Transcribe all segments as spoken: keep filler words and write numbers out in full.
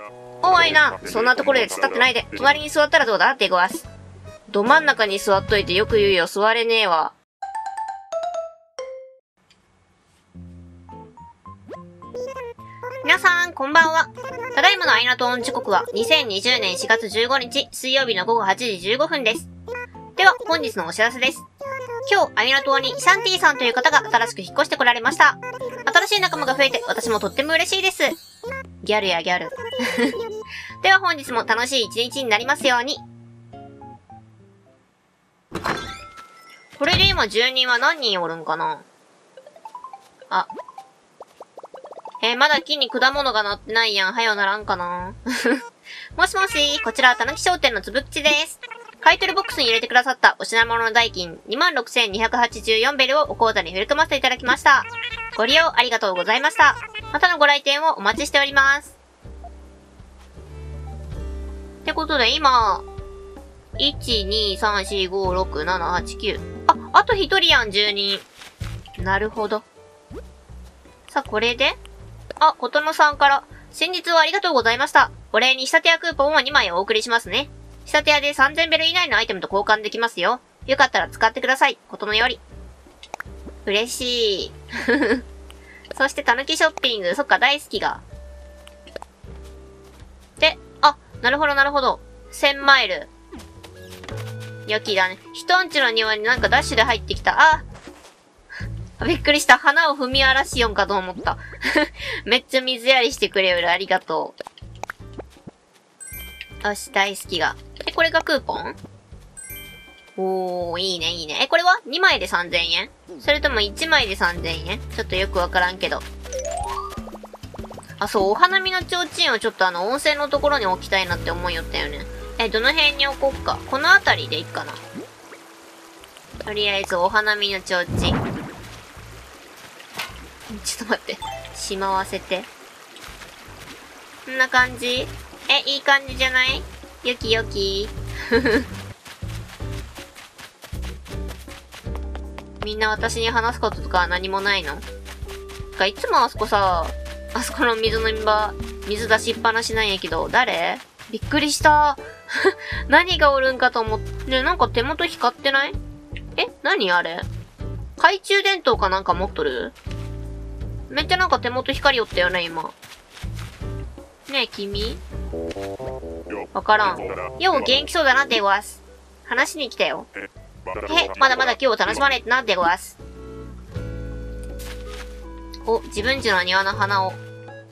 おいな、そんなところで突っ立ってないで、隣に座ったらどうだってごわす。ど真ん中に座っといてよく言うよ、座れねえわ。皆さん、こんばんは。ただいまのアイナトーン時刻はにせんにじゅうねんしがつじゅうごにち水曜日のごごはちじじゅうごふんです。では、本日のお知らせです。今日、アイナトーにシャンティさんという方が新しく引っ越してこられました。新しい仲間が増えて私もとっても嬉しいです。ギャルやギャル。では本日も楽しい一日になりますように。これで今住人は何人おるんかなあ。えー、まだ木に果物がなってないやん。はよならんかなもしもし、こちら、たぬき商店のつぶっちです。買い取りボックスに入れてくださったお品物の代金 にまんろくせんにひゃくはちじゅうよん ベルをお口座に振り込ませていただきました。ご利用ありがとうございました。またのご来店をお待ちしております。ってことで今、いち、に、さん、し、ご、ろく、なな、はち、きゅう。あ、あとひとりやん、住人。なるほど。さあ、これであ、ことのさんから、先日はありがとうございました。お礼に仕立て屋クーポンをにまいお送りしますね。仕立て屋でさんぜんベル以内のアイテムと交換できますよ。よかったら使ってください。ことのより。嬉しい。そして、たぬきショッピング。そっか、大好きが。で、あ、なるほどなるほど。せんマイル。良きだね。人んちの庭になんかダッシュで入ってきた。あびっくりした。花を踏み荒らしよんかと思った。めっちゃ水やりしてくれよる。ありがとう。よし、大好きが。え、これがクーポン？おー、いいね、いいね。え、これはにまいでさんぜんえん？それともいちまいでさんぜんえん？ちょっとよくわからんけど。あ、そう、お花見の提灯をちょっとあの、温泉のところに置きたいなって思いよったよね。え、どの辺に置こっか。この辺りでいいかな。とりあえず、お花見の提灯。ちょっと待って。しまわせて。こんな感じ？え、いい感じじゃない？よきよき。みんな私に話すこととかは何もないの？かいつもあそこさ、あそこの水飲み場、水出しっぱなしなんやけど、誰？びっくりした。何がおるんかと思って、ね、なんか手元光ってない？え、何あれ？懐中電灯かなんか持っとる？めっちゃなんか手元光りよったよね、今。ねえ、君？わからん。よう元気そうだな、でごわす。話しに来たよ。へへ、まだまだ今日を楽しまれてな、でごわす。お、自分家の庭の花を。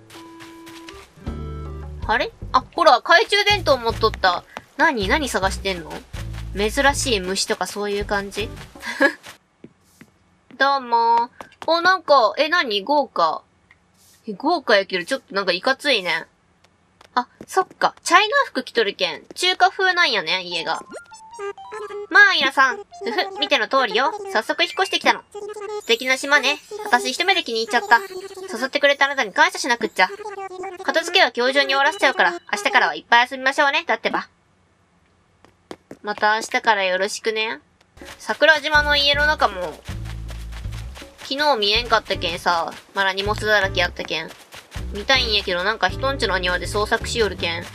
あれ？あ、ほら、懐中電灯持っとった。何？何探してんの？珍しい虫とかそういう感じ？どうもー。お、なんか、え、なに？豪華。え、豪華やけど、ちょっとなんかいかついね。あ、そっか。チャイナ服着とるけん。中華風なんやね、家が。まあ、イラさん。ふふ、見ての通りよ。早速引っ越してきたの。素敵な島ね。私一目で気に入っちゃった。誘ってくれたあなたに感謝しなくっちゃ。片付けは今日中に終わらせちゃうから、明日からはいっぱい遊びましょうね。だってば。また明日からよろしくね。桜島の家の中も、昨日見えんかったけんさ、まだ荷物だらけやったけん。見たいんやけどなんか人んちの庭で捜索しよるけん。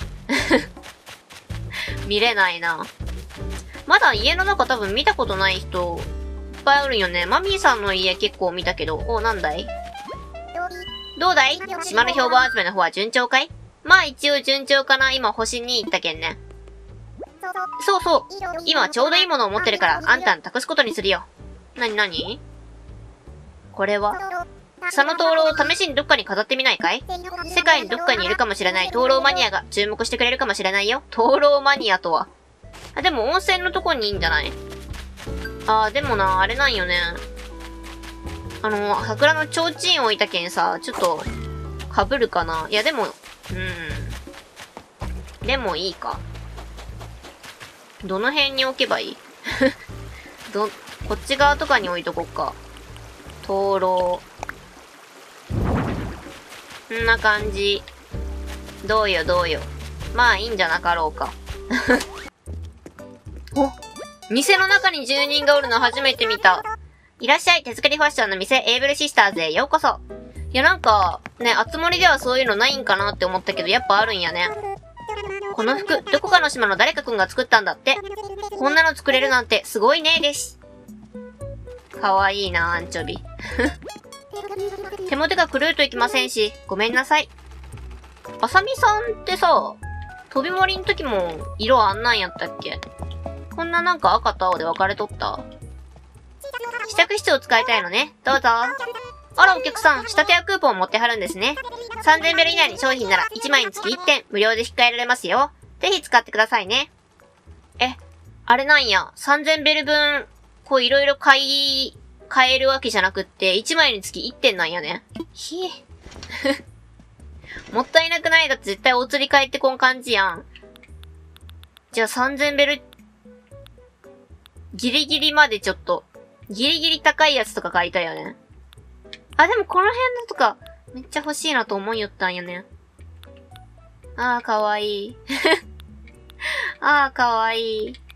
見れないな。まだ家の中多分見たことない人、いっぱいおるんよね。マミーさんの家結構見たけど、お、なんだい？どうだい？島の評判集めの方は順調かい？まあ一応順調かな。今星に行ったけんね。そうそう。今ちょうどいいものを持ってるから、あんたに託すことにするよ。なになに？これはその灯籠を試しにどっかに飾ってみないかい？世界にどっかにいるかもしれない灯籠マニアが注目してくれるかもしれないよ。灯籠マニアとは。あ、でも温泉のとこにいいんじゃない？あー、でもな、あれなんよね。あの、桜の提灯置いたけんさ、ちょっと、被るかな？いや、でも、うーん。でもいいか。どの辺に置けばいい？ど、こっち側とかに置いとこっか。灯籠。こんな感じ。どうよどうよ。まあいいんじゃなかろうか。お、店の中に住人がおるの初めて見た。いらっしゃい、手作りファッションの店、エイブルシスターズへようこそ。 いやなんか、ね、あつ森ではそういうのないんかなって思ったけど、やっぱあるんやね。この服、どこかの島の誰かくんが作ったんだって。こんなの作れるなんてすごいね、です。かわいいな、アンチョビ。手元が狂うといけませんし、ごめんなさい。あさみさんってさ、飛び森の時も色あんなんやったっけ？こんななんか赤と青で分かれとった？試着室を使いたいのね。どうぞ。あらお客さん、仕立てやクーポンを持ってはるんですね。さんぜんベル以内に商品ならいちまいにつきいってん無料で引き換えられますよ。ぜひ使ってくださいね。え、あれなんや。さんぜんベル分、こういろいろ買い、買えるわけじゃなくって、いちまいにつきいってんなんやね。ひえ。もったいなくない？だって絶対お釣り返ってこん感じやん。じゃあさんぜんベル、ギリギリまでちょっと、ギリギリ高いやつとか買いたいよね。あ、でもこの辺のとか、めっちゃ欲しいなと思いよったんよね。あー、かわいい。あー、かわいい。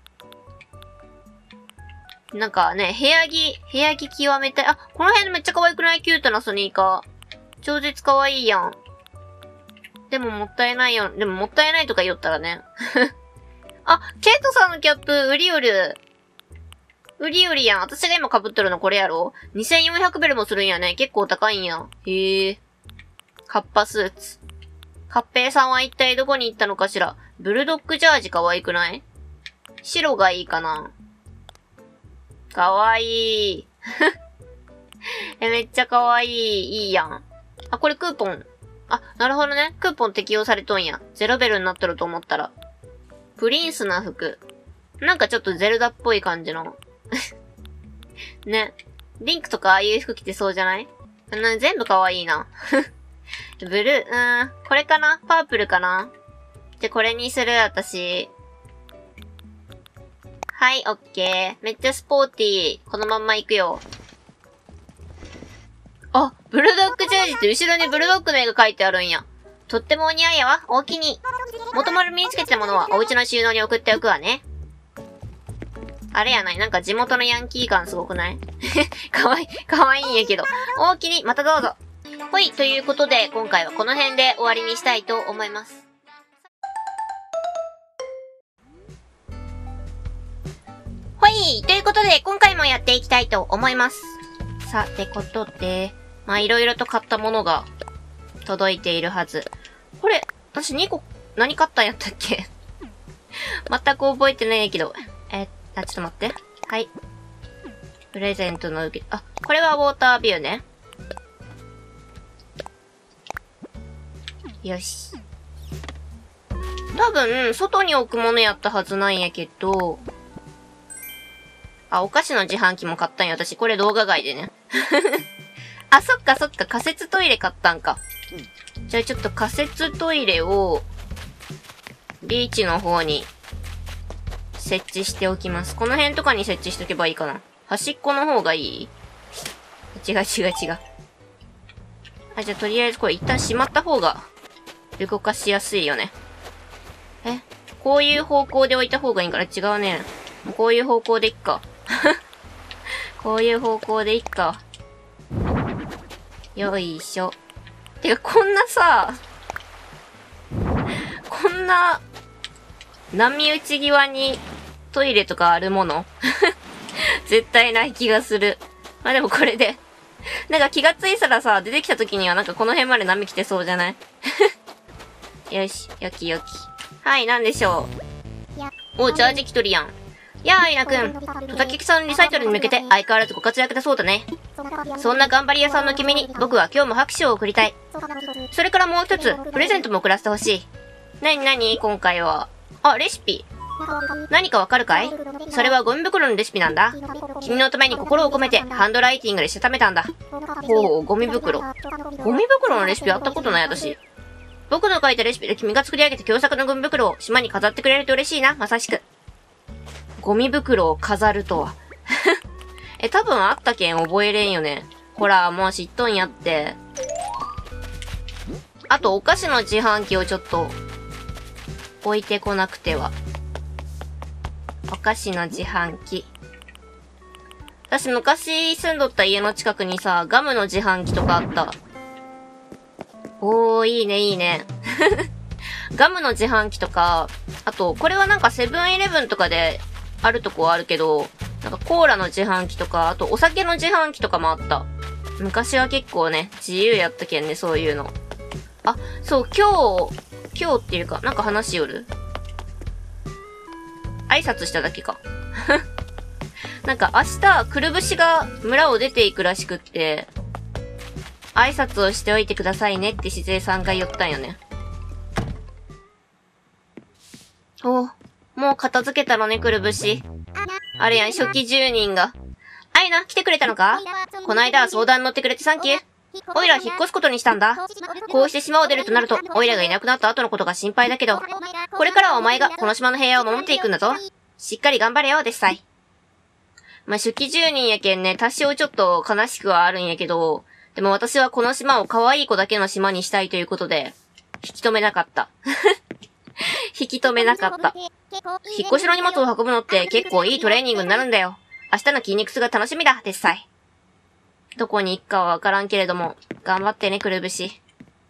なんかね、部屋着、部屋着極めたい。あ、この辺めっちゃ可愛くない？キュートなスニーカー。超絶可愛いやん。でももったいないよ。でももったいないとか言おったらね。あ、ケイトさんのキャップ、売り売る。売り売りやん。私が今被っとるのこれやろ？ にせんよんひゃく ベルもするんやね。結構高いんや。へえ。カッパスーツ。カッペイさんは一体どこに行ったのかしら？ブルドッグジャージ可愛くない？白がいいかな？かわいい。え、めっちゃかわいい。いいやん。あ、これクーポン。あ、なるほどね。クーポン適用されとんや。ゼロベルになっとると思ったら。プリンスな服。なんかちょっとゼルダっぽい感じの。ね。リンクとかああいう服着てそうじゃない？な全部かわいいな。ブルー、うーん。これかな？パープルかな？じゃ、これにする、私。はい、オッケー。めっちゃスポーティー。このまんま行くよ。あ、ブルドッグジャージって後ろにブルドッグの絵が描いてあるんや。とってもお似合いやわ。おおきに。元々身につけてたものはお家の収納に送っておくわね。あれやない？なんか地元のヤンキー感すごくない？かわいい、かわいいんやけど。おおきに、またどうぞ。ほい、ということで、今回はこの辺で終わりにしたいと思います。ほい、ということで、今回もやっていきたいと思います。さてことで、まあ、いろいろと買ったものが届いているはず。これ、私にこ、何買ったんやったっけ？全く覚えてないけど。え、あ、ちょっと待って。はい。プレゼントの受け、あ、これはウォータービューね。よし。多分、外に置くものやったはずなんやけど、あ、お菓子の自販機も買ったんや、私。これ動画外でね。あ、そっかそっか、仮設トイレ買ったんか。じゃあちょっと仮設トイレを、ビーチの方に、設置しておきます。この辺とかに設置しとけばいいかな。端っこの方がいい？違う違う違う。あ、じゃあとりあえずこれ一旦しまった方が、動かしやすいよね。え？こういう方向で置いた方がいいんから違うね。こういう方向でいっか。こういう方向でいっか。よいしょ。てか、こんなさ、こんな、波打ち際にトイレとかあるもの絶対ない気がする。まあでもこれで。なんか気がついたらさ、出てきた時にはなんかこの辺まで波来てそうじゃないよし、よきよき。はい、なんでしょう。お、ジャージ着とるやん。やあ、アイナくん。トタキキさんのリサイタルに向けて相変わらずご活躍だそうだね。そんな頑張り屋さんの君に僕は今日も拍手を送りたい。それからもう一つ、プレゼントも送らせてほしい。なになに今回は。あ、レシピ。何かわかるかい？それはゴミ袋のレシピなんだ。君のために心を込めてハンドライティングでしたためたんだ。ほう、ゴミ袋。ゴミ袋のレシピあったことない私。僕の書いたレシピで君が作り上げた共作のゴミ袋を島に飾ってくれると嬉しいな、まさしく。ゴミ袋を飾るとは。え、多分あったけん覚えれんよね。ほら、もう知っとんやって。あと、お菓子の自販機をちょっと、置いてこなくては。お菓子の自販機。 私昔住んどった家の近くにさ、ガムの自販機とかあった。おー、いいね、いいね。ガムの自販機とか、あと、これはなんかセブンイレブンとかであるとこはあるけど、なんかコーラの自販機とか、あとお酒の自販機とかもあった。昔は結構ね、自由やったけんね、そういうの。あ、そう、今日、今日っていうか、なんか話しよる？挨拶しただけか。なんか明日、くるぶしが村を出ていくらしくって、挨拶をしておいてくださいねってしずえさんが言ったんよね。お、もう片付けたのね、くるぶし。あれやん、初期住人が。あいな、来てくれたのか？こないだは相談に乗ってくれてサンキュー。オイラは引っ越すことにしたんだ。こうして島を出るとなると、オイラがいなくなった後のことが心配だけど、これからはお前がこの島の平和を守っていくんだぞ。しっかり頑張れよ、デッサイ。まあ、初期住人やけんね、多少ちょっと悲しくはあるんやけど、でも私はこの島を可愛い子だけの島にしたいということで、引き止めなかった。引き止めなかった。引っ越しの荷物を運ぶのって結構いいトレーニングになるんだよ。明日の筋肉痛が楽しみだ、デッサイ。どこに行くかはわからんけれども、頑張ってね、くるぶし。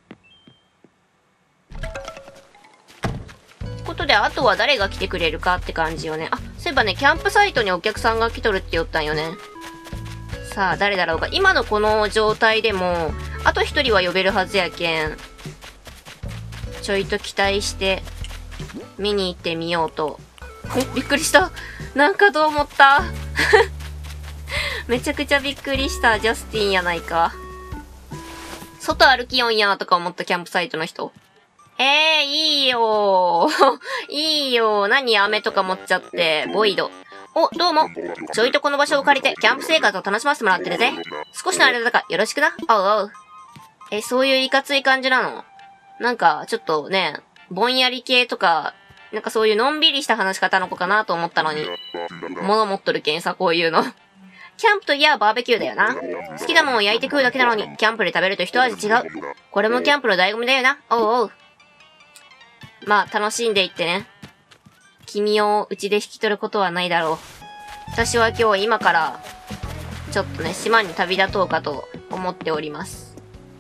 ことで、あとは誰が来てくれるかって感じよね。あ、そういえばね、キャンプサイトにお客さんが来とるって言ったんよね。さあ、誰だろうか。今のこの状態でも、あと一人は呼べるはずやけん。ちょいと期待して、見に行ってみようと。え、びっくりした。なんかどう思っためちゃくちゃびっくりした。ジャスティンやないか。外歩きよんやとか思ったキャンプサイトの人。えー、いいよー。いいよー。何飴とか持っちゃって。ボイド。お、どうも。ちょいとこの場所を借りて、キャンプ生活を楽しませてもらってるぜ。少しの間だからよろしくな。おうおう。え、そういういかつい感じなの？なんか、ちょっとね、ぼんやり系とか、なんかそういうのんびりした話し方の子かなと思ったのに。物持っとるけんさ、こういうの。キャンプといやバーベキューだよな。好きなもんを焼いて食うだけなのに、キャンプで食べると一味違う。これもキャンプの醍醐味だよな。おうおう。まあ、楽しんでいってね。君をうちで引き取ることはないだろう。私は今日今から、ちょっとね、島に旅立とうかと思っております。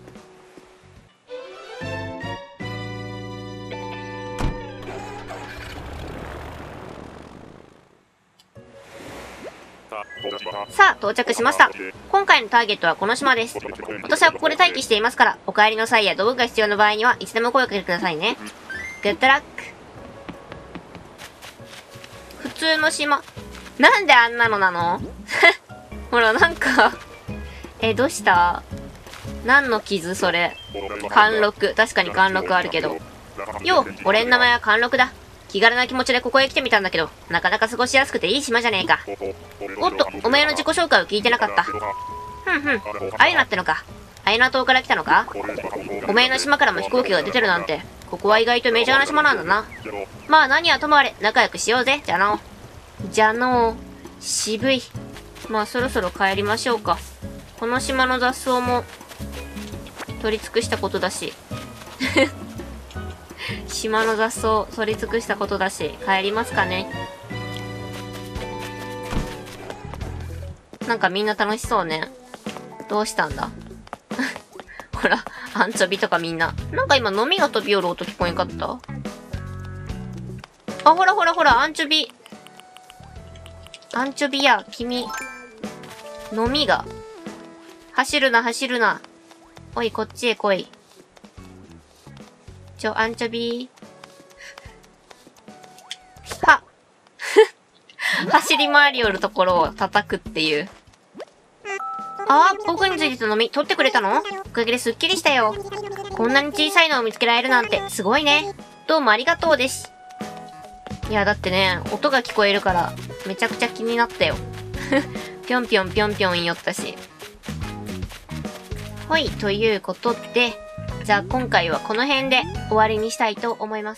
さあ、到着しました。今回のターゲットはこの島です。私はここで待機していますから、お帰りの際や道具が必要な場合にはいつでも声をかけてくださいね。グッドラック。普通の島。なんであんなのなのほら、なんかえ、どうした何の傷それ。貫禄。確かに貫禄あるけど。よう、俺の名前は貫禄だ。気軽な気持ちでここへ来てみたんだけど、なかなか過ごしやすくていい島じゃねえか。おっと、お前の自己紹介を聞いてなかった。ふんふん、アユナってのか。アユナ島から来たのか。お前の島からも飛行機が出てるなんて、ここは意外とメジャーな島なんだな。まあ何はともあれ、仲良くしようぜ、じゃの。じゃの、渋い。まあそろそろ帰りましょうか。この島の雑草も、取り尽くしたことだし。島の雑草取り尽くしたことだし、帰りますかね。なんかみんな楽しそうね。どうしたんだほら、アンチョビとかみんな。なんか今飲みが飛び寄る音聞こえんかった？あ、ほらほらほら、アンチョビ。アンチョビや、君。飲みが。走るな、走るな。おい、こっちへ来い。ちょ、アンチョビー。は走り回りよるところを叩くっていう。ああ、僕についてた飲み、取ってくれたの？おかげですっきりしたよ。こんなに小さいのを見つけられるなんて、すごいね。どうもありがとうです。いや、だってね、音が聞こえるから、めちゃくちゃ気になったよ。ぴょんぴょんぴょんぴょん言いよったし。はい、ということで、じゃあ今回はこの辺で終わりにしたいと思います。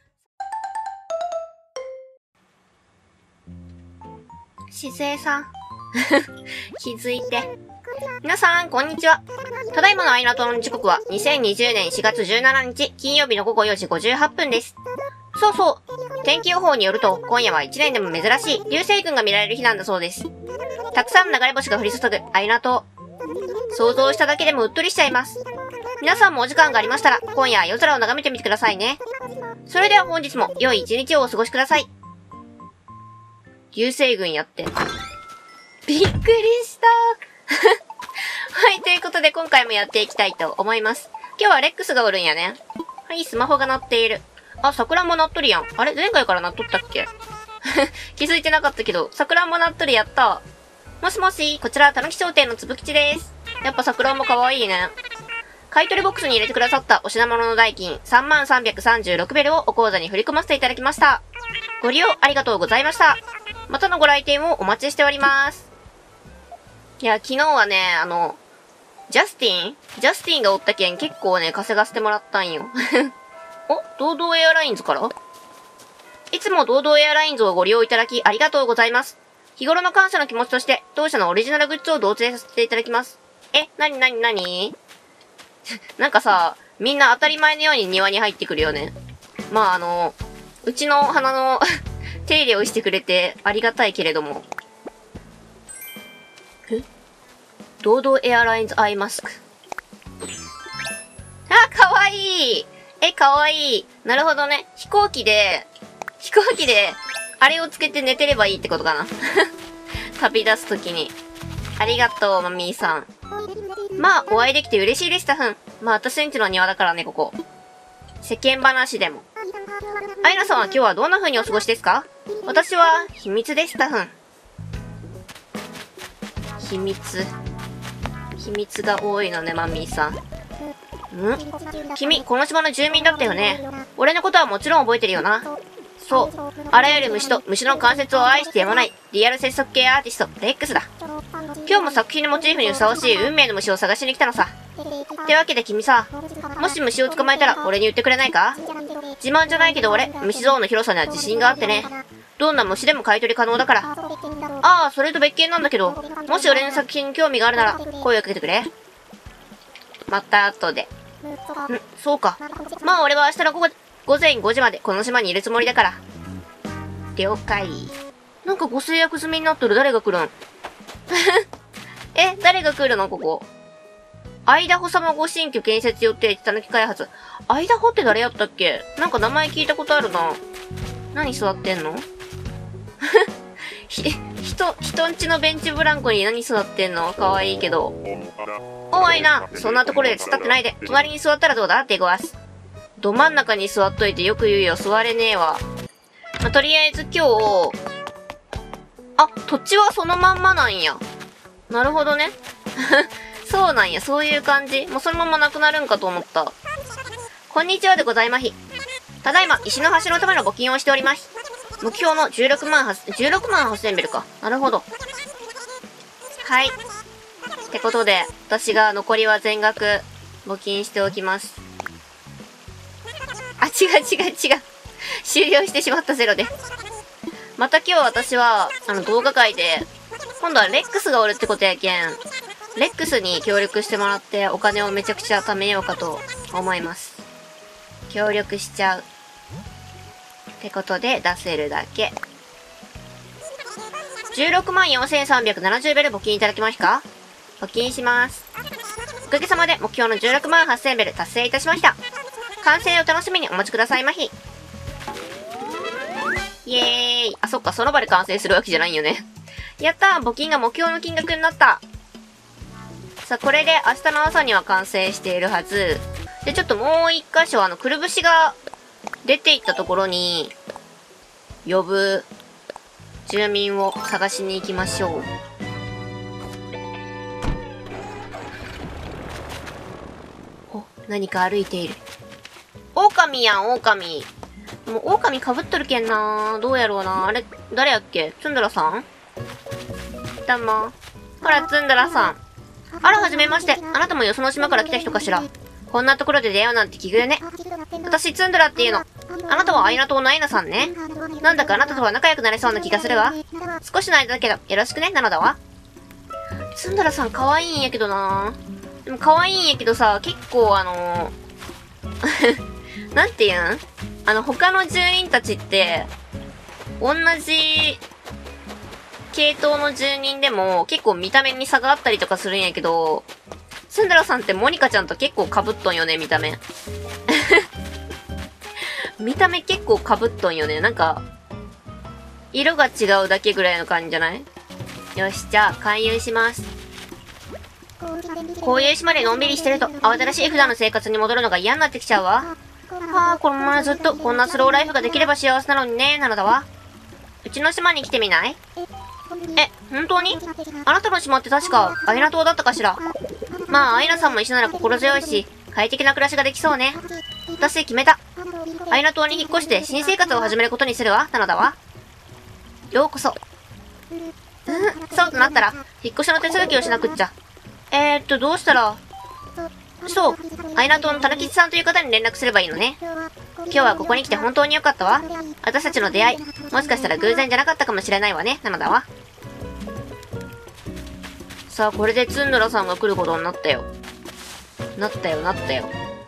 しずえさん。気づいて。皆さん、こんにちは。ただいまのアイナ島の時刻はにせんにじゅうねんしがつじゅうしちにち金曜日のごごよじごじゅうはっぷんです。そうそう。天気予報によると、今夜はいちねんでも珍しい流星群が見られる日なんだそうです。 たくさんの流れ星が降り注ぐアイナ島。想像しただけでもうっとりしちゃいます。皆さんもお時間がありましたら、今夜夜空を眺めてみてくださいね。それでは本日も良い一日をお過ごしください。流星群やって。びっくりしたはい、ということで今回もやっていきたいと思います。今日はレックスがおるんやね。はい、スマホが鳴っている。あ、桜も鳴っとるやん。あれ前回から鳴っとったっけ気づいてなかったけど、桜も鳴っとるやった。もしもし、こちら、たぬき商店のつぶきちです。やっぱ桜も可愛いね。買取ボックスに入れてくださったお品物の代金さんまんさんびゃくさんじゅうろくベルをお口座に振り込ませていただきました。ご利用ありがとうございました。またのご来店をお待ちしております。いや、昨日はね、あの、ジャスティンジャスティンがおったけん結構ね、稼がせてもらったんよ。お、堂々エアラインズからいつも堂々エアラインズをご利用いただきありがとうございます。日頃の感謝の気持ちとして、当社のオリジナルグッズを同棲させていただきます。え、なになになになんかさ、みんな当たり前のように庭に入ってくるよね。まああの、うちの花の手入れをしてくれてありがたいけれども。え堂々エアラインズアイマスク。あ、かわいいえ、かわいいなるほどね。飛行機で、飛行機で、あれをつけて寝てればいいってことかな。旅立つときに。ありがとう、マミーさん。まあ、お会いできて嬉しいでした、ふん。まあ、私んちの庭だからね、ここ。世間話でも。アイナさんは今日はどんな風にお過ごしですか？私は、秘密でした、ふん。秘密。秘密が多いのね、マミーさん。ん？君、この島の住民だったよね。俺のことはもちろん覚えてるよな。そう。あらゆる虫と虫の関節を愛してやまない、リアル接触系アーティスト、レックスだ。今日も作品のモチーフにふさわしい運命の虫を探しに来たのさ。ってわけで君さ、もし虫を捕まえたら俺に言ってくれないか？自慢じゃないけど俺、虫像の広さには自信があってね。どんな虫でも買い取り可能だから。ああ、それと別件なんだけど、もし俺の作品に興味があるなら、声をかけてくれ。また後で。ん、そうか。まあ俺は明日の午後、午前ごじまでこの島にいるつもりだから。了解。なんかご制約済みになっとる。誰が来るんえ、誰が来るのここ。アイダホ様ご新居建設予定地たぬき開発。アイダホって誰やったっけ？なんか名前聞いたことあるな。何座ってんのひ、人、人んちのベンチブランコに何座ってんの？かわいいけど。おいな、そんなところで突っ立ってないで、隣に座ったらどうだ？デゴアス。ど真ん中に座っといてよく言うよ、座れねえわ。まあ、とりあえず今日、あ、土地はそのまんまなんや。なるほどね。そうなんや、そういう感じ。もうそのままなくなるんかと思った。こんにちはでございまひ。ただいま、石の橋のための募金をしております。目標のじゅうろくまんはっせんベルか。なるほど。はい。ってことで、私が残りは全額募金しておきます。あ、違う違う違う。終了してしまったゼロで。また今日私は、あの動画界で、今度はレックスがおるってことやけん、レックスに協力してもらってお金をめちゃくちゃ貯めようかと思います。協力しちゃう。ってことで出せるだけ。じゅうろくまんよんせんさんびゃくななじゅうベル募金いただきますか？募金します。おかげさまで目標のじゅうろくまんはっせんベル達成いたしました。完成を楽しみにお待ちくださいまひ。イエーイ。あ、そっか、その場で完成するわけじゃないよね。やったー、募金が目標の金額になった。さあ、これで明日の朝には完成しているはず。で、ちょっともう一箇所、あの、くるぶしが出ていったところに、呼ぶ住民を探しに行きましょう。お、何か歩いている。狼やん、狼。もう狼被っとるけんなー。どうやろうな。あれ、誰やっけ？ツンドラさん？どうも。ほら、ツンドラさん。あら、はじめまして。あなたもよその島から来た人かしら。こんなところで出会うなんて奇遇ね。私、ツンドラっていうの。あなたはアイナ島のアイナさんね。なんだかあなたとは仲良くなれそうな気がするわ。少しの間だけど、よろしくね、なのだわ。ツンドラさん可愛いんやけどなー。でも可愛いんやけどさ、結構あのー、なんていうんあの、他の住人たちって、同じ系統の住人でも結構見た目に差があったりとかするんやけど、スンドラさんってモニカちゃんと結構被っとんよね、見た目。見た目結構被っとんよね。なんか、色が違うだけぐらいの感じじゃない？よし、じゃあ、勧誘します。こういう島でのんびりしてると、慌ただしい普段の生活に戻るのが嫌になってきちゃうわ。はあ、このままずっとこんなスローライフができれば幸せなのにね、なのだわ。うちの島に来てみない？え、本当に？あなたの島って確か、アイナ島だったかしら？まあ、アイナさんも一緒なら心強いし、快適な暮らしができそうね。私決めた。アイナ島に引っ越して新生活を始めることにするわ、なのだわ。ようこそ。うん、そうとなったら、引っ越しの手続きをしなくっちゃ。えーっと、どうしたら。そう、アイナ島のたぬきちさんという方に連絡すればいいのね。今日はここに来て本当によかったわ。私たちの出会い、もしかしたら偶然じゃなかったかもしれないわね、なのだわ。さあ、これでツンドラさんが来ることになったよ。なったよ、なったよ。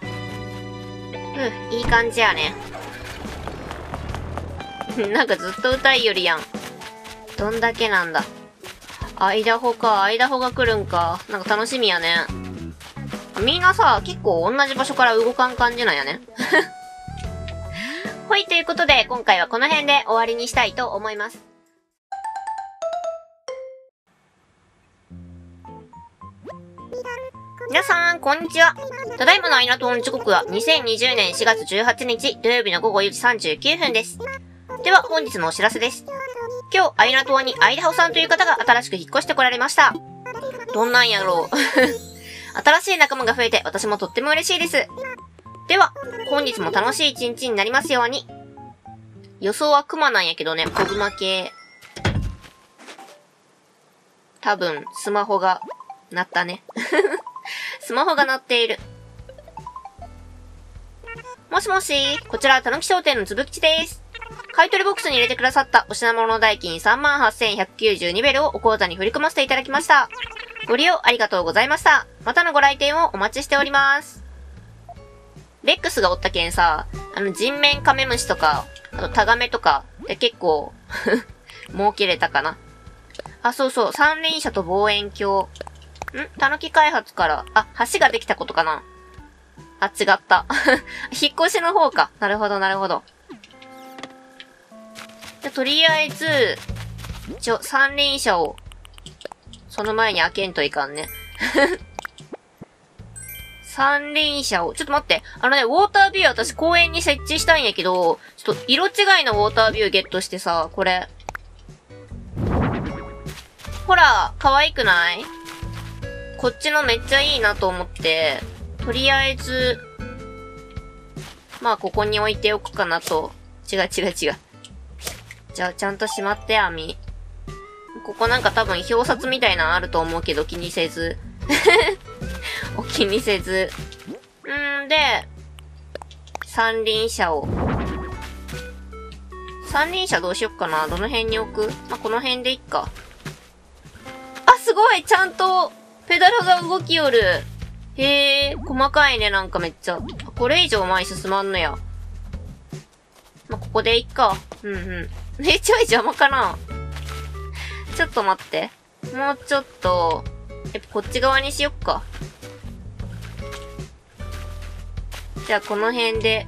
うん、いい感じやね。なんかずっと歌いよりやん。どんだけなんだ。アイダホか、アイダホが来るんか。なんか楽しみやね。みんなさ、結構同じ場所から動かん感じなんやね。ほい、ということで、今回はこの辺で終わりにしたいと思います。皆さん、こんにちは。ただいまのアイナ島の時刻はにせんにじゅうねんしがつじゅうはちにち土曜日のごごよじさんじゅうきゅうふんです。では、本日のお知らせです。今日、アイナ島にアイダホさんという方が新しく引っ越してこられました。どんなんやろう。新しい仲間が増えて私もとっても嬉しいです。では、本日も楽しい一日になりますように。予想はクマなんやけどね、コグマ系。多分、スマホが鳴ったね。スマホが鳴っている。もしもし、こちら、たぬき商店のつぶきちです。買取ボックスに入れてくださったお品物代金 さんまんはっせんひゃくきゅうじゅうに ベルをお口座に振り込ませていただきました。ご利用ありがとうございました。またのご来店をお待ちしております。レックスがおったけんさ、あの人面カメムシとか、あとタガメとか、で結構、儲けれたかな。あ、そうそう、三輪車と望遠鏡。ん？たぬき開発から、あ、橋ができたことかな。あ、違った。引っ越しの方か。なるほど、なるほど。じゃ、とりあえず、ちょ、三輪車を、その前に開けんといかんね。三輪車を、ちょっと待って。あのね、ウォータービュー私公園に設置したんやけど、ちょっと色違いのウォータービューゲットしてさ、これ。ほら、可愛くない？こっちのめっちゃいいなと思って、とりあえず、まあここに置いておくかなと。違う違う違う。じゃあちゃんとしまって、網。ここなんか多分表札みたいなのあると思うけど気にせず。お気にせず。んーで、三輪車を。三輪車どうしよっかな。どの辺に置く？まあ、この辺でいっか。あ、すごい！ちゃんと、ペダルが動きよる。へえ、細かいね、なんかめっちゃ。これ以上前進まんのや。まあ、ここでいっか。うんうん。え、ちょい邪魔かな？ちょっと待って。もうちょっと、やっぱこっち側にしよっか。じゃあこの辺で、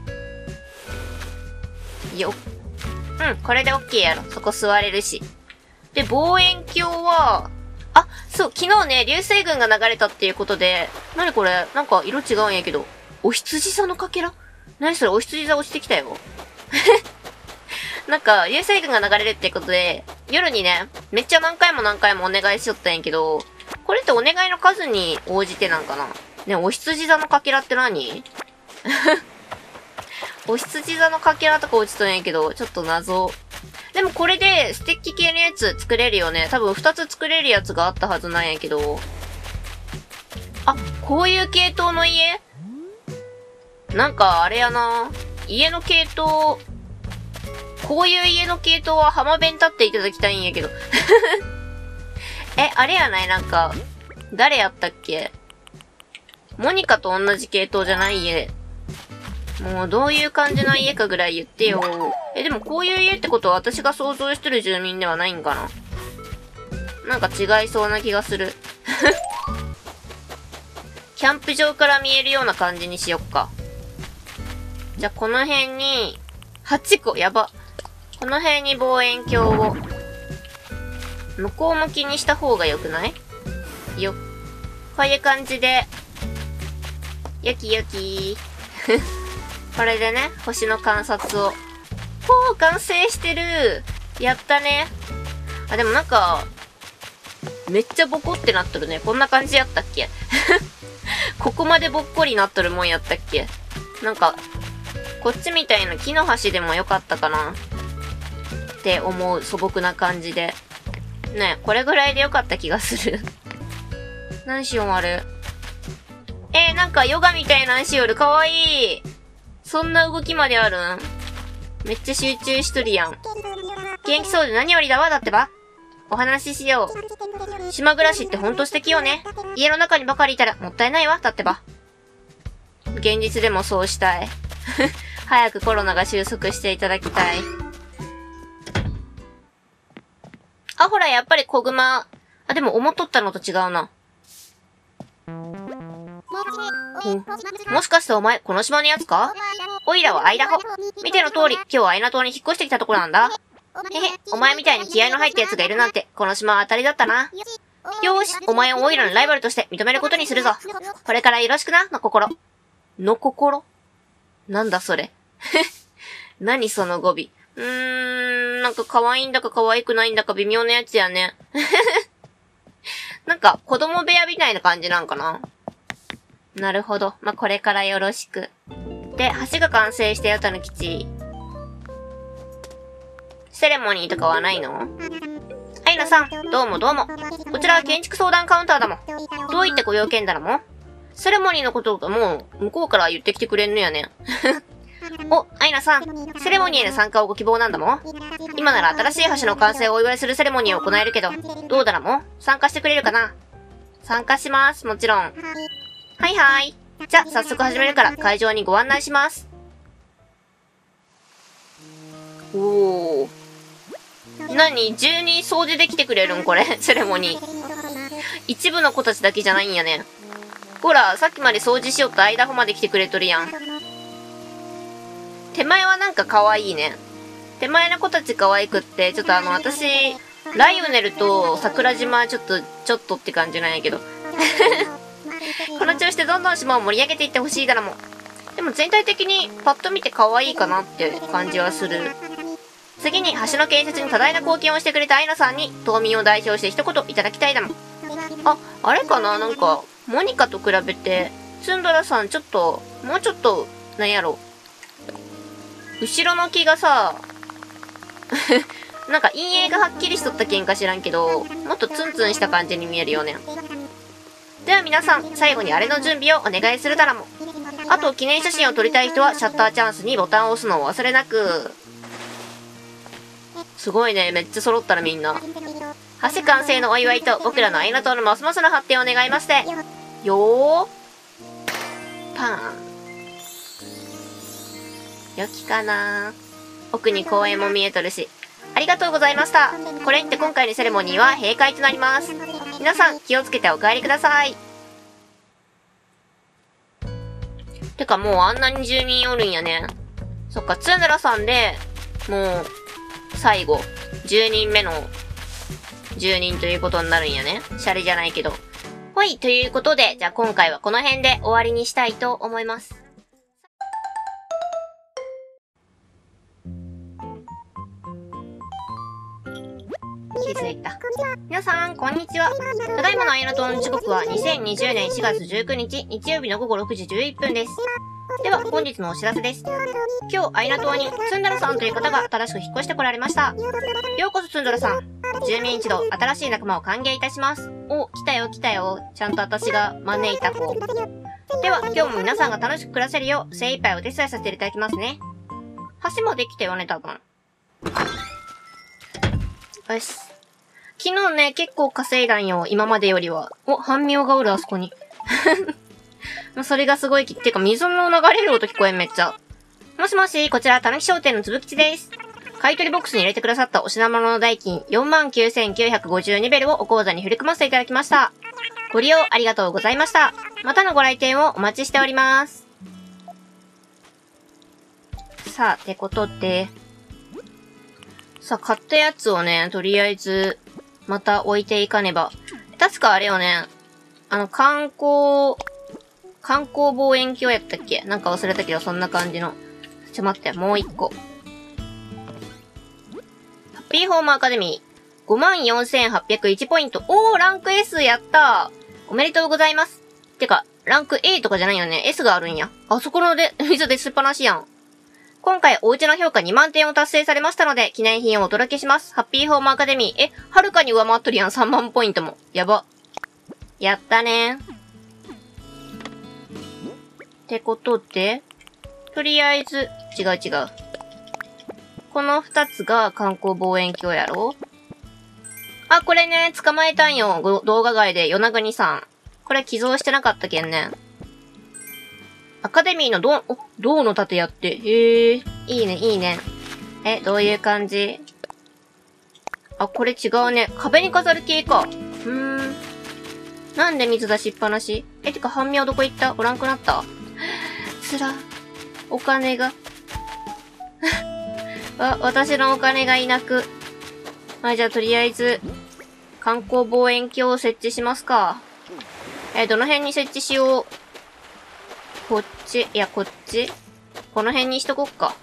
よっ。うん、これで OK やろ。そこ座れるし。で、望遠鏡は、あ、そう、昨日ね、流星群が流れたっていうことで、なにこれ？なんか色違うんやけど。お羊座のかけら？なにそれ？お羊座落ちてきたよ。なんか、流星群が流れるってことで、夜にね、めっちゃ何回も何回もお願いしよったんやけど、これってお願いの数に応じてなんかな？ね、お羊座のかけらって何？お羊座のかけらとか落ちとんやけど、ちょっと謎。でもこれでステッキ系のやつ作れるよね。多分ふたつ作れるやつがあったはずなんやけど。あ、こういう系統の家？なんかあれやな。家の系統、こういう家の系統は浜弁立っていただきたいんやけど。え、あれやない？なんか、誰やったっけ？モニカと同じ系統じゃない家。もうどういう感じの家かぐらい言ってよ。え、でもこういう家ってことは私が想像してる住民ではないんかな？ なんか違いそうな気がする。キャンプ場から見えるような感じにしよっか。じゃあ、この辺に、はちこ、やば。この辺に望遠鏡を、向こう向きにした方がよくないよ。こういう感じで、よきよき。これでね、星の観察を。ほう、完成してる。やったね。あ、でもなんか、めっちゃボコってなっとるね。こんな感じやったっけここまでぼっこりなっとるもんやったっけ。なんか、こっちみたいな木の端でもよかったかなって思う素朴な感じで。ねえ、これぐらいでよかった気がする。何しようあれ。えー、なんかヨガみたいなんしよる。かわいい。そんな動きまであるん？めっちゃ集中しとるやん。元気そうで何よりだわ、だってば。お話ししよう。島暮らしってほんと素敵よね。家の中にばかりいたらもったいないわ、だってば。現実でもそうしたい。早くコロナが収束していただきたい。あ、ほら、やっぱり小熊。あ、でも思っとったのと違うな。もしかしてお前、この島のやつか？おいらはアイダホ。見ての通り、今日はアイナ島に引っ越してきたところなんだ。へへ、お前みたいに気合の入ったやつがいるなんて、この島は当たりだったな。よーし、お前をオイラのライバルとして認めることにするぞ。これからよろしくな、の心。の心？なんだそれ。何その語尾。うーん、なんか可愛いんだか可愛くないんだか微妙なやつやね。なんか子供部屋みたいな感じなんかな。なるほど。まあ、これからよろしく。で、橋が完成したよ、たぬきち。セレモニーとかはないの？アイナさん、どうもどうも。こちらは建築相談カウンターだもん。どういってご用件だろも？セレモニーのことがもう、向こうから言ってきてくれんのやね。お、アイナさん、セレモニーへの参加をご希望なんだもん。今なら新しい橋の完成をお祝いするセレモニーを行えるけど、どうだらも？参加してくれるかな？参加します、もちろん。はいはい。じゃ、早速始めるから会場にご案内します。おー。何？住人掃除できてくれるんこれセレモニー。一部の子たちだけじゃないんやね。ほら、さっきまで掃除しよったアイダホまで来てくれとるやん。手前はなんか可愛いね。手前の子たち可愛くって、ちょっとあの、私、ライオネルと桜島ちょっと、ちょっとって感じなんやけど。この調子でどんどん島を盛り上げていってほしいだろも。でも全体的にパッと見て可愛いかなって感じはする。次に橋の建設に多大な貢献をしてくれたアイナさんに島民を代表して一言いただきたいだもん。あ、あれかななんか、モニカと比べて、ツンドラさんちょっと、もうちょっと、なんやろ。後ろの木がさ、なんか陰影がはっきりしとったけんか知らんけど、もっとツンツンした感じに見えるよね。では皆さん、最後にあれの準備をお願いするだらも。あと、記念写真を撮りたい人はシャッターチャンスにボタンを押すのを忘れなく。すごいね、めっちゃ揃ったらみんな。橋完成のお祝いと僕らのアイナ島のますますの発展を願いまして。よー。パン。よきかなー。奥に公園も見えとるし。ありがとうございました。これにて今回のセレモニーは閉会となります。皆さん気をつけてお帰りください。てかもうあんなに住民おるんやね。そっか、ツンドラさんで、もう、最後、じゅうにんめの住人ということになるんやね。シャレじゃないけど。ほい、ということで、じゃあ今回はこの辺で終わりにしたいと思います。気づいた。皆さん、こんにちは。ただいまのアイナ島の時刻はにせんにじゅうねんしがつじゅうくにち、日曜日のごごろくじじゅういっぷんです。では、本日のお知らせです。今日、アイナ島にツンドラさんという方が新しく引っ越してこられました。ようこそツンドラさん。住民一同、新しい仲間を歓迎いたします。お、来たよ来たよ。ちゃんと私が招いた子。では、今日も皆さんが楽しく暮らせるよう、精一杯お手伝いさせていただきますね。橋もできたよね、多分。よし。昨日ね、結構稼いだんよ、今までよりは。お、半妙がおる、あそこに。それがすごい、てか水の流れる音聞こえん、めっちゃ。もしもし、こちら、たぬき商店のつぶきちです。 買取ボックスに入れてくださったお品物の代金 よんまんきゅうせんきゅうひゃくごじゅうに ベルをお口座に振り込ませていただきました。ご利用ありがとうございました。またのご来店をお待ちしております。さあ、ってことで。さあ、買ったやつをね、とりあえず、また置いていかねば。確かあれよね、あの、観光、観光望遠鏡やったっけ？なんか忘れたけど、そんな感じの。ちょ、待って、もう一個。ハッピーホームアカデミー。ごまんよんせんはっぴゃくいちポイント。おー、ランク S やったー。おめでとうございます。てか、ランク A とかじゃないよね。S があるんや。あそこので、水出しっぱなしやん。今回、お家の評価にまんてんを達成されましたので、記念品をお届けします。ハッピーホームアカデミー。え、はるかに上回っとるやん。さんまんポイントも。やば。やったねー。ってことで、とりあえず、違う違う。この二つが観光望遠鏡やろ？あ、これね、捕まえたんよ。動画外で、与那国さん。これ寄贈してなかったけんね。アカデミーの銅、お、銅の盾やって。へえ、いいね、いいね。え、どういう感じ？あ、これ違うね。壁に飾る系か。うーん。なんで水出しっぱなし？え、てか、半妙どこ行った？おらんくなった？つら。お金が。わ、私のお金がいなく。はい、じゃあとりあえず、観光望遠鏡を設置しますか。えー、どの辺に設置しよう。こっち、いや、こっちこの辺にしとこっか。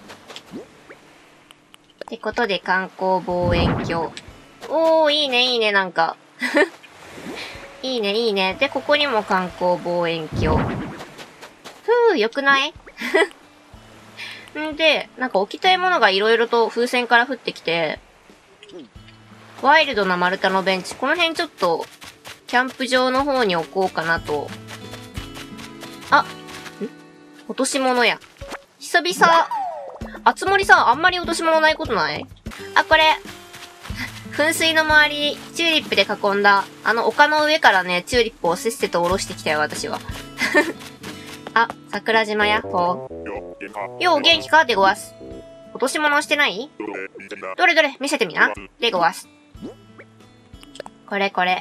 ってことで、観光望遠鏡。おー、いいね、いいね、なんか。いいね、いいね。で、ここにも観光望遠鏡。ふぅ、よくないんで、なんか置きたいものが色々と風船から降ってきて、ワイルドな丸太のベンチ。この辺ちょっと、キャンプ場の方に置こうかなと。あ、ん？落とし物や。久々、あつ森さん、あんまり落とし物ないことない？あ、これ、噴水の周り、チューリップで囲んだ、あの丘の上からね、チューリップをせっせと下ろしてきたよ、私は。あ、桜島やっほー。よう、元気かでごわす。落とし物してない？どれどれ、見せてみな。でごわす。これこれ。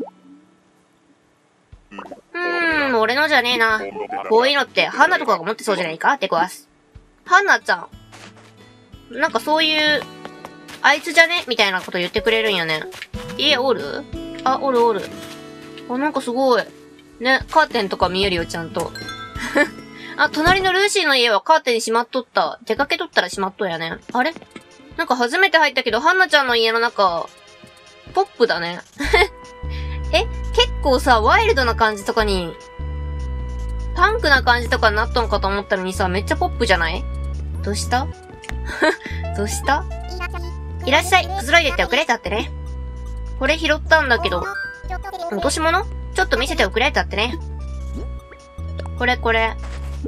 うーん、俺のじゃねえな。こういうのって、ハンナとかが持ってそうじゃないかでごわす。ハンナちゃん。なんかそういう、あいつじゃねみたいなこと言ってくれるんよね。家おる？あ、おるおる。あ、なんかすごい。ね、カーテンとか見えるよ、ちゃんと。あ、隣のルーシーの家はカーテン閉まっとった。出かけとったら閉まっとんやね。あれ？なんか初めて入ったけど、ハンナちゃんの家の中、ポップだね。え、結構さ、ワイルドな感じとかに、パンクな感じとかになっとんかと思ったのにさ、めっちゃポップじゃない？どうしたどうしたいらっしゃい。くつろいでっておくれたってね。これ拾ったんだけど、落とし物？ちょっと見せておくれたってね。これこれ。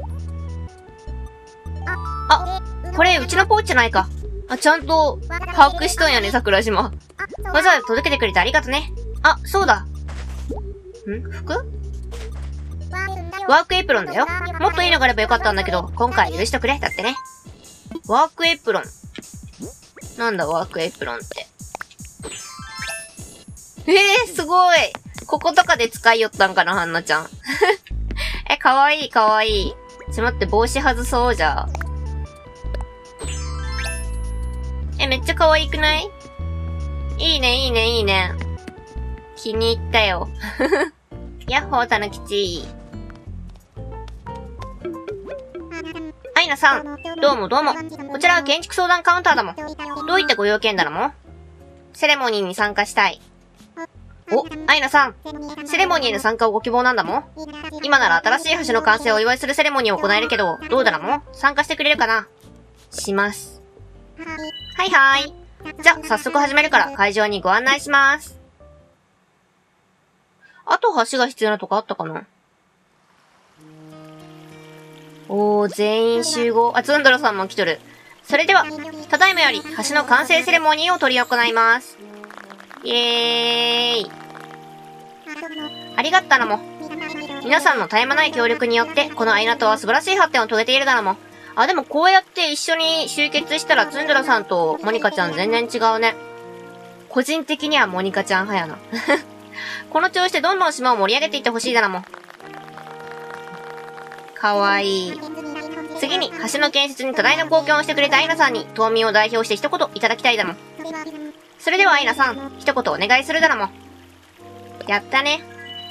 あ、これうちのポーチじゃないか。あ、ちゃんと把握しとんやね、桜島。わざわざ届けてくれてありがとね。あ、そうだ。ん？服？ワークエプロンだよ。もっといいのがあればよかったんだけど、今回許しとくれ。だってね。ワークエプロン。なんだ、ワークエプロンって。ええー、すごい。こことかで使いよったんかな、ハンナちゃん。え、かわいい、かわいい。ちょ、待って、帽子外そうじゃ。え、めっちゃかわいくない？いいね、いいね、いいね。気に入ったよ。やっほー、たぬきち。アイナさん、どうもどうも。こちらは建築相談カウンターだもん。どういったご用件だろも？セレモニーに参加したい。お、アイナさん、セレモニーへの参加をご希望なんだもん。今なら新しい橋の完成をお祝いするセレモニーを行えるけど、どうだろも？参加してくれるかな？します。はいはい。じゃ、早速始めるから会場にご案内します。あと橋が必要なとこあったかな？おー、全員集合。あ、ツンドロさんも来とる。それでは、ただいまより橋の完成セレモニーを執り行います。イエーイ。ありがったなも。皆さんの絶え間ない協力によって、このアイナ島は素晴らしい発展を遂げているだろも。 あ、でもこうやって一緒に集結したらツンドラさんとモニカちゃん全然違うね。個人的にはモニカちゃん派やな。この調子でどんどん島を盛り上げていってほしいだなもん。かわいい。次に、橋の建設に多大な貢献をしてくれたアイナさんに、島民を代表して一言いただきたいだもん。それではアイナさん、一言お願いするだなもん。やったね。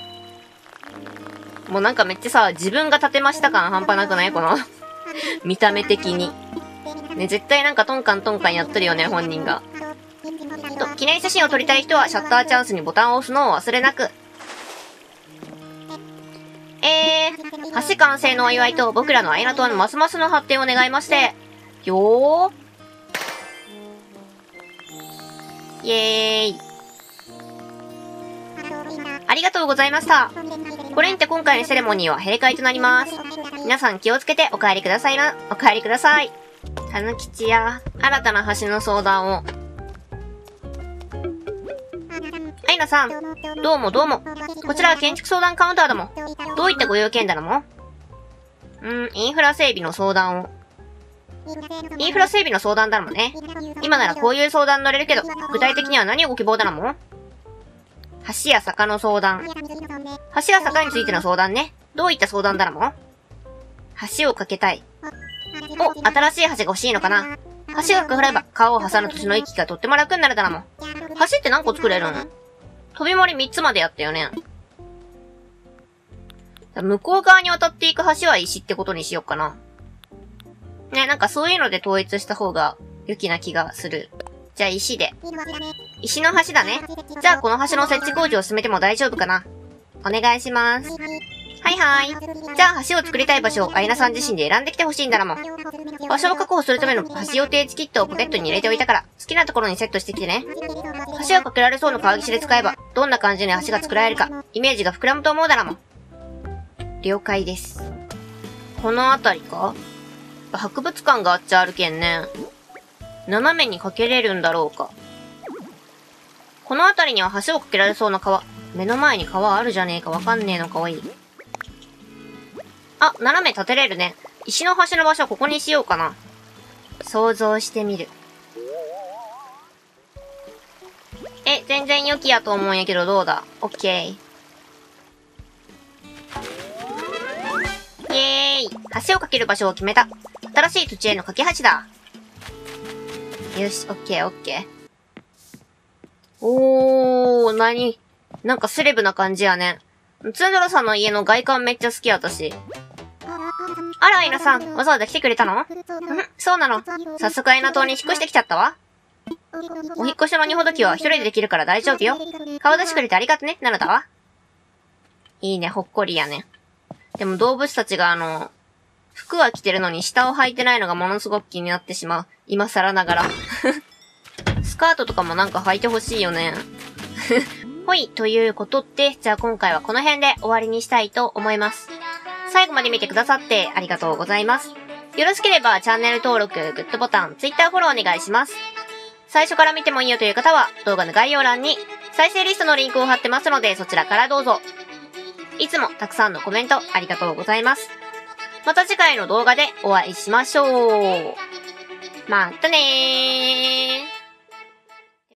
もうなんかめっちゃさ、自分が立てました感半端なくないこの見た目的に。ね、絶対なんかトンカントンカンやってるよね、本人が。と、記念写真を撮りたい人はシャッターチャンスにボタンを押すのを忘れなく。えー、橋完成のお祝いと僕らのアイナ島のますますの発展を願いまして。よー。イエーイ。ありがとうございました。これにて今回のセレモニーは閉会となります。皆さん気をつけてお帰りくださいな。お帰りください。たぬきちや、新たな橋の相談を。アイナさん、どうもどうも。こちらは建築相談カウンターだもん。どういったご用件だろもん？うーん、インフラ整備の相談を。インフラ整備の相談だもんね。今ならこういう相談乗れるけど、具体的には何をご希望だもん？橋や坂の相談。橋や坂についての相談ね。どういった相談だろもん？橋を架けたい。お、新しい橋が欲しいのかな？橋が架かれば川を挟む土地の行き来がとっても楽になるだろもん。橋って何個作れるの？飛び回りみっつまでやったよね。向こう側に渡っていく橋は石ってことにしよっかな。ね、なんかそういうので統一した方が良きな気がする。じゃあ石で。石の橋だね。じゃあこの橋の設置工事を進めても大丈夫かな。お願いします。はいはい。じゃあ橋を作りたい場所をアイナさん自身で選んできてほしいんだなもん。場所を確保するための橋予定地キットをポケットに入れておいたから、好きなところにセットしてきてね。橋が架けられそうな川岸で使えば、どんな感じの橋が作られるか、イメージが膨らむと思うだなもん。了解です。この辺りか？博物館があっちゃあるけんね。斜めに架けれるんだろうか。この辺りには橋を架けられそうな川。目の前に川あるじゃねえかわかんねえのかわいい。あ、斜め立てれるね。石の橋の場所はここにしようかな。想像してみる。え、全然良きやと思うんやけどどうだ？オッケー。イエーイ！橋を架ける場所を決めた。新しい土地への架け橋だ。よし、オッケーオッケー。おー、なに？なんかセレブな感じやね。ツンドラさんの家の外観めっちゃ好き私。あら、アイナさん、わざわざ来てくれたの？うん、そうなの。早速アイナ島に引っ越してきちゃったわ。お引っ越しの荷ほどきは一人でできるから大丈夫よ。顔出してくれてありがとね、なのだわ。いいね、ほっこりやね。でも動物たちがあの、服は着てるのに下を履いてないのがものすごく気になってしまう。今更ながら。スカートとかもなんか履いてほしいよね。ほい、ということで、じゃあ今回はこの辺で終わりにしたいと思います。最後まで見てくださってありがとうございます。よろしければチャンネル登録、グッドボタン、Twitter フォローお願いします。最初から見てもいいよという方は動画の概要欄に再生リストのリンクを貼ってますのでそちらからどうぞ。いつもたくさんのコメントありがとうございます。また次回の動画でお会いしましょう。またねー。